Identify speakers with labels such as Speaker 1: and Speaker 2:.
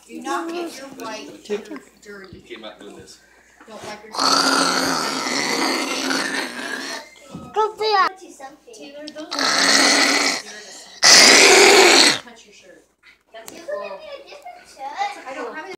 Speaker 1: Do not get your white dirty.
Speaker 2: You came out doing this.
Speaker 1: Don't like your
Speaker 3: Go Bria.
Speaker 1: Taylor, those are